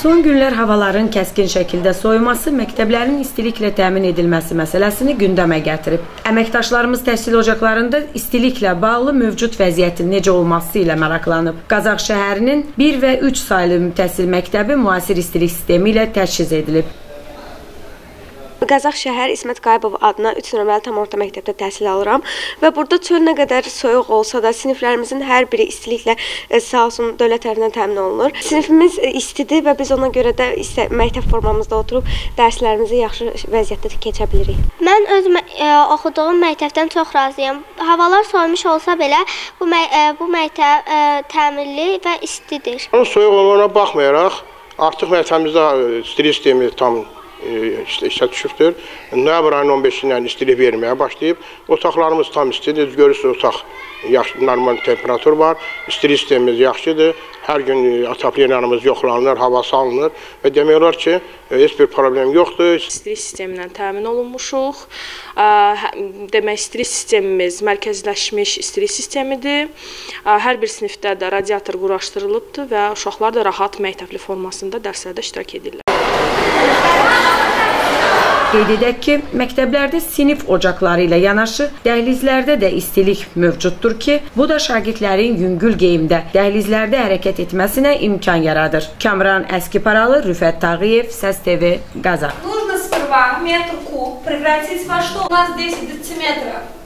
Son günlər havaların kəskin şəkildə soyuması məktəblərin istiliklə təmin edilməsi məsələsini gündəmə gətirib. Əməkdaşlarımız təhsil ocaqlarında istiliklə bağlı mövcud vəziyyətin necə olması ilə maraqlanıb. Qazax şəhərinin 1 və 3 saylı təhsil məktəbi müasir istilik sistemi ilə təchiz edilib. Qazax şəhər İsmət Qayıbov adına 3 nömrəli tam orta məktəbdə təhsil alıram və burada çöl nə qədər soyuq olsa da siniflərimizin hər biri istiliklə sağ olsun dövlət tərəfindən təmin olunur. Sinifimiz istidir və biz ona görə də məktəb formamızda oturub dərslərimizi yaxşı vəziyyətdə keçə bilirik. Mən öz oxuduğum məktəbdən çox razıyam. Havalar soyumuş olsa belə bu məktəb təmirli və istidir. Soyuq olmağına baxmayaraq artıq məktəbimizdə istilik sistemi tam işə düşübdür. Noyabr ayının 15-dən istilik verməyə başlayıb. Otaqlarımız tam istidir. Görürsünüz, otaq normal temperatur var. İstilik sistemimiz yaxşıdır. Hər gün ataplenarımız yoxlanılır, hava salınır və demək olar ki, heç bir problem yoxdur. İstilik sistemindən təmin olunmuşuq. Demək, istilik sistemimiz mərkəzləşmiş istilik sistemidir. Hər bir sinifdə də radiator quraşdırılıbdır və uşaqlar da rahat məktəbli formasında dərslərdə iştirak edirlər. Qeyd edək ki, məktəblərdə sinif ocaqları ilə yanaşı dəhlizlərdə də istilik mövcuddur ki, bu da şagirdlərin yüngül geyimdə dəhlizlərdə hərəkət etməsinə imkan yaradır. Kamran Əskiparalı, Rüfət Tağıyev, Səs TV, Qazax. Нужно сперва метр куб превратить во что? У нас 10 дециметров.